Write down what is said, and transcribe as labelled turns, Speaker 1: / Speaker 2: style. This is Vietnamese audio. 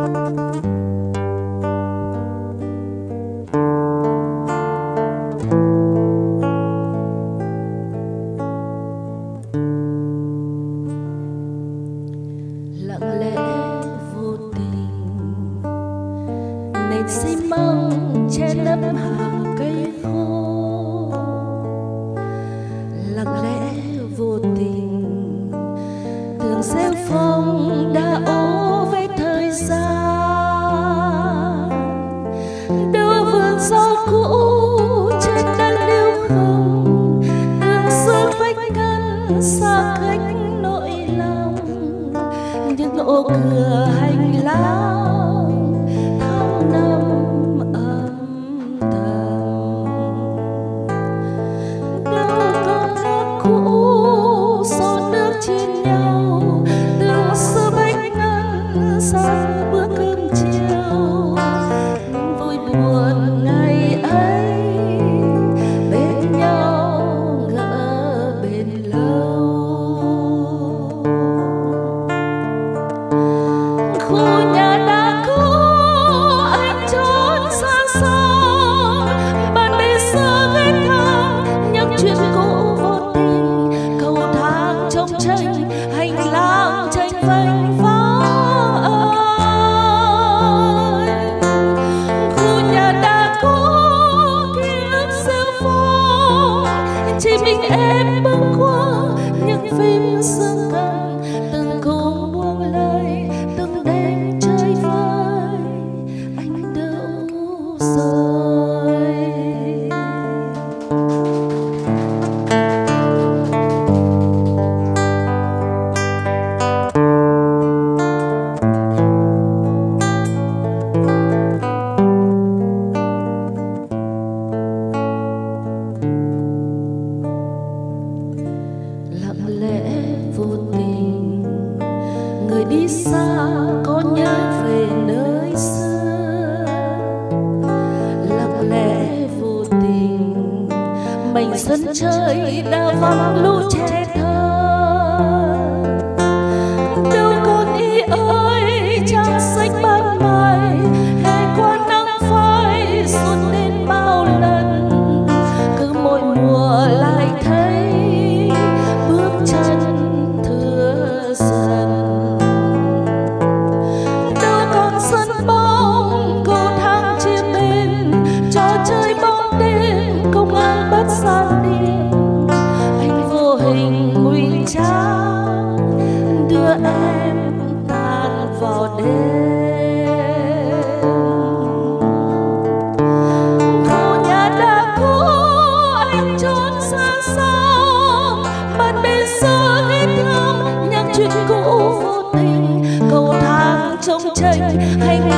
Speaker 1: Lặng lẽ vô tình nền xi măng che lấp hàng cây khô. Lặng lẽ vô tình tường rêu phong đã ố với thời gian. Đâu vườn rau cũ trên đất liêu không, đường xưa vách ngăn xa cách nỗi lòng. Những ô cửa hành lang tháng năm âm thầm. Đâu còn nước cũ xô nước trên nhau, đường xưa vách ngăn xa bữa cơm chiều. Vui buồn ngày ấy bên nhau ngỡ bền lâu. Khu nhà đã cũ anh trốn xa xôi, bạn bè xưa ghé thăm những chuyện cũ vô tình. Cầu thang trông tranh hành lang tranh vênh vắng ơi. Khu nhà đã cũ ký ức rêu phong, chỉ mình em bước qua những phim xưa cận. Từng cùng buông lời từng đêm chơi vơi anh đâu rồi. Lặng lẽ vô tình người đi xa có nhớ về nơi xưa. Lặng lẽ vô tình mảnh sân chơi đã vắng lũ trẻ thơ. Đâu còn ý ơi trang sách ban mai, hè qua nắng phai suốt đến bao lần. Cứ mỗi mùa lại thấy bước chân thưa dần. Đâu còn sân bóng cầu thang chia bên, trò chơi bóng đêm công an bắt gian đêm. Anh vô hình ngụy trang đưa em tan vào đêm. Khu nhà đã cũ anh trốn xa xăm, bạn bè xưa ghé thăm những chuyện cũ vô tình. Cầu thang trông tranh hành